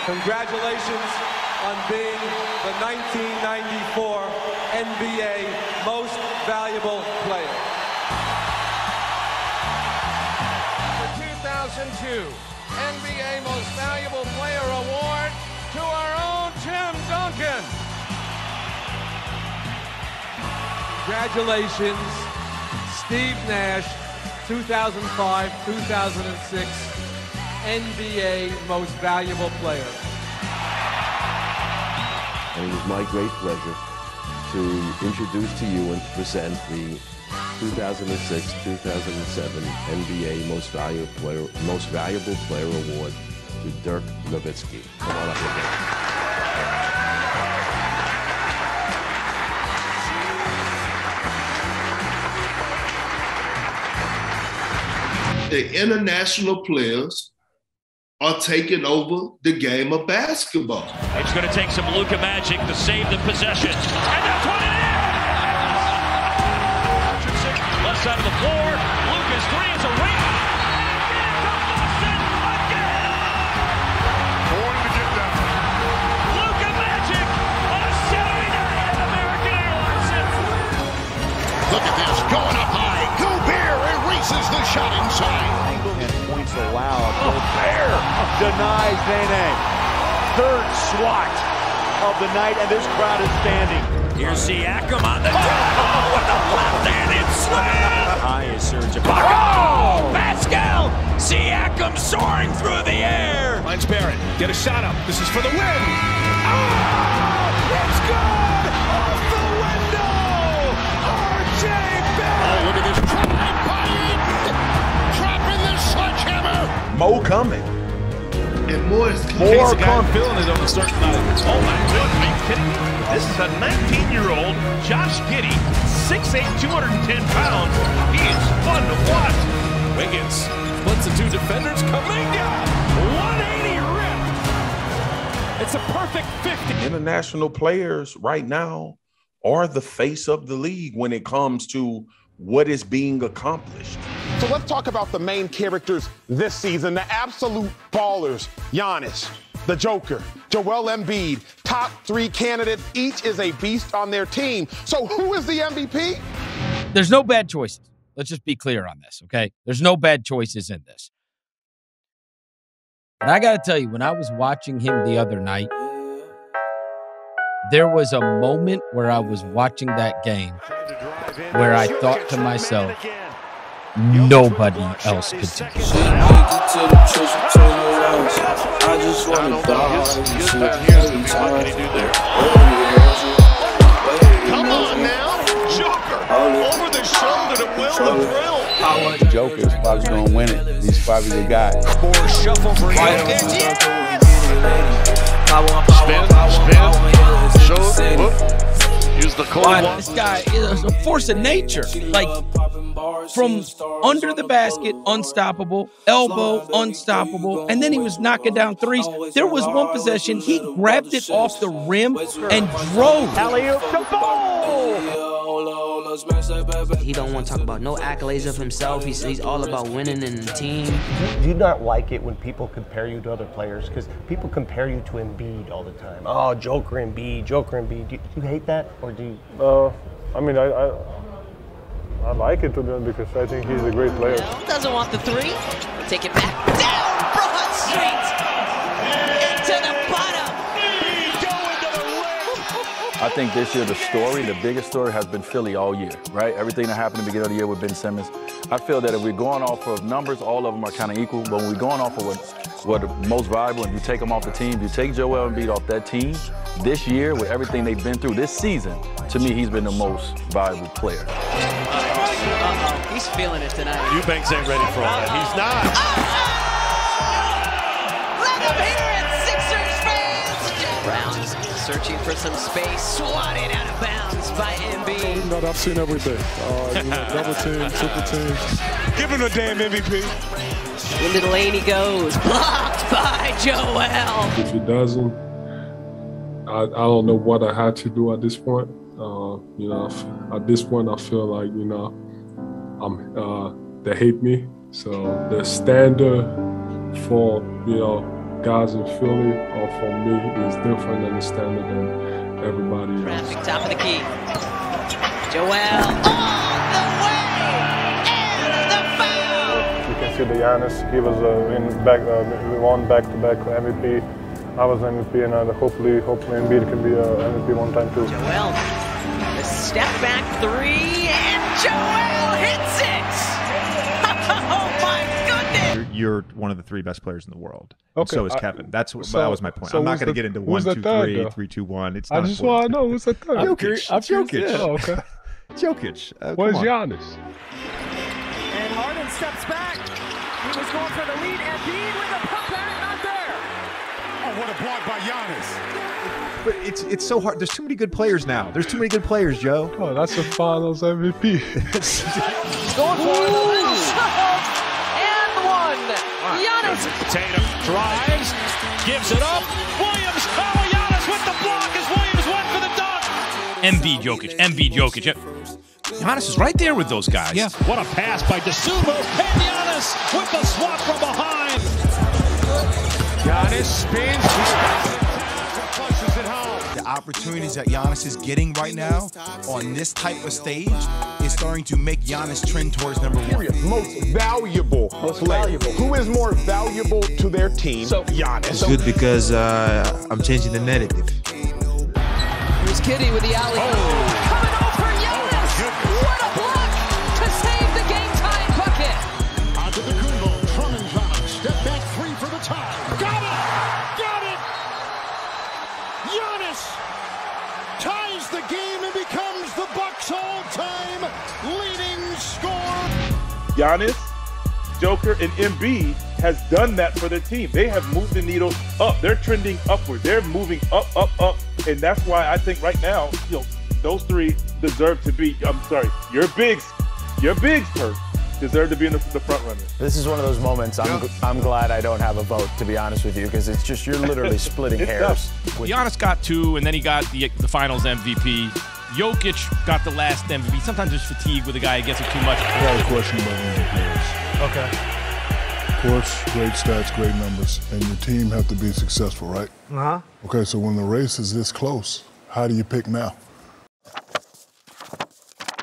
Congratulations on being the 1994 NBA Most Valuable Player. The 2002 NBA Most Valuable Player Award to our own Tim Duncan. Congratulations, Steve Nash, 2005-2006 NBA Most Valuable Player. And it was my great pleasure to introduce to you and to present the 2006-2007 NBA Most Valuable Player Award to Dirk Nowitzki. Come on up again. The international players are taking over the game of basketball. It's going to take some Luka magic to save the possession. And that's what it is! Left side of the floor. Luka's three is a rebound. Going to get down. Luka magic on a Saturday night at American Airlines. Look at this, going up high. Gobert erases the shot inside. And points allowed. Gobert denies Nene. Third swat of the night, and this crowd is standing. Here's Siakam on the with the left-handed slam. High is Serge Ibaka. Oh! Pascal! Siakam soaring through the air. Finds Barrett. Get a shot up. This is for the win. Oh! It's good! Off the window! R.J. Barrett! Oh, look at this drive by Embiid. Dropping the sledgehammer. Mo coming. And more is More coming. Feeling it on the start tonight. Oh my God, are you kidding me? This is a 19-year-old Josh Giddey, 6'8", 210 pounds. He is fun to watch. Wiggins splits the two defenders. Kuminga, 180 rip. It's a perfect 50. International players right now are the face of the league when it comes to what is being accomplished. So let's talk about the main characters this season, the absolute ballers. Giannis, the Joker, Joel Embiid, top three candidates. Each is a beast on their team. So who is the MVP? There's no bad choices. Let's just be clear on this, okay? There's no bad choices in this. And I got to tell you, when I was watching him the other night, there was a moment where I was watching that game where I thought to myself, nobody else could do it. Come on now, Joker, over the shoulder to will the thrill. Joker is probably going to win it. He's probably the guy. Score shuffle for Jokic. Yes! Spin, show, whoop. Use the cold one. This guy is a force of nature. Like, from under the basket, unstoppable, elbow, unstoppable, and then he was knocking down threes. There was one possession, he grabbed it off the rim and drove. Alley-oop to Ball! He don't want to talk about no accolades of himself. He's all about winning in the team. Do you not like it when people compare you to other players? Because people compare you to Embiid all the time. Oh, Joker Embiid, Joker Embiid. Do you hate that, or do you? I mean, I like it to them because I think he's a great player. Doesn't want the three. Take it back. Down, broad street. Into the bottom. I think this year the biggest story has been Philly all year, right? Everything that happened at the beginning of the year with Ben Simmons. I feel that if we're going off of numbers, all of them are kind of equal, but when we're going off of what the most valuable, and you take them off the team, you take Joel Embiid off that team, this year with everything they've been through this season, to me, he's been the most valuable player. He's feeling it tonight. Eubanks ain't ready for all that. He's not. Let him hear it, Sixers fans. Browns searching for some space, swatted out of bounds by Embiid. That I've seen every day. Double team, triple team. Give him a damn MVP. Into the lane he goes, blocked by Joel. If he doesn't, I don't know what I had to do at this point. At this point, I feel like, they hate me. So the standard for, guys in Philly, for me, is different than the standard than everybody else. Traffic, top of the key. Joel all the way, and the foul. You can see the Giannis. He was we won back-to-back MVP. I was MVP, and hopefully Embiid can be MVP one time too. Joel, the step back three, and Joel hits it. Oh my goodness! You're one of the 3 best players in the world. Okay, so is Kevin. That was my point. I'm not going to get into 1, 2, 3, 3, 2, 1. It's not. I just want to know who's the third. Jokic. Oh, okay. Jokic. Where's Giannis? And Harden steps back. He was going for the lead. Embiid with a putback, not there. Oh, what a block by Giannis. But it's so hard. There's too many good players now. There's too many good players, Joe. Oh, that's a Finals MVP. Going for the little shove. And one. Giannis. Tatum drives, gives it up. Williams. Oh, Giannis with the block as Williams went for the dunk. Embiid Jokic. Giannis is right there with those guys. Yeah. What a pass by DeSumo. And Giannis with the swat from behind. Giannis spins. Flushes it home. The opportunities that Giannis is getting right now on this type of stage is starting to make Giannis trend towards number 1. Most valuable player. Who is more valuable to their team? So Giannis. It's good because I'm changing the narrative. Here's Kitty with the alley. Coming over Giannis. What a block to save the game-time bucket. Onto the Kumbo. Drummond drive. Step back 3 for the tie. Got it. Giannis ties the game and becomes the Bucks' all-time leading scorer. Giannis, Joker, and Embiid has done that for their team. They have moved the needle up. They're trending upward. They're moving up. And that's why I think right now, those 3 deserve to be, your bigs, Perk, deserve to be in the front runner. This is one of those moments I'm glad I don't have a vote, to be honest with you, because it's just you're literally splitting hairs. Giannis got 2, and then he got the Finals MVP. Jokic got the last MVP. Sometimes there's fatigue with a guy who gets it too much. I got a question about one of the players. Okay. Of course, great stats, great numbers, and your team have to be successful, right? Uh-huh. Okay, so when the race is this close, how do you pick now?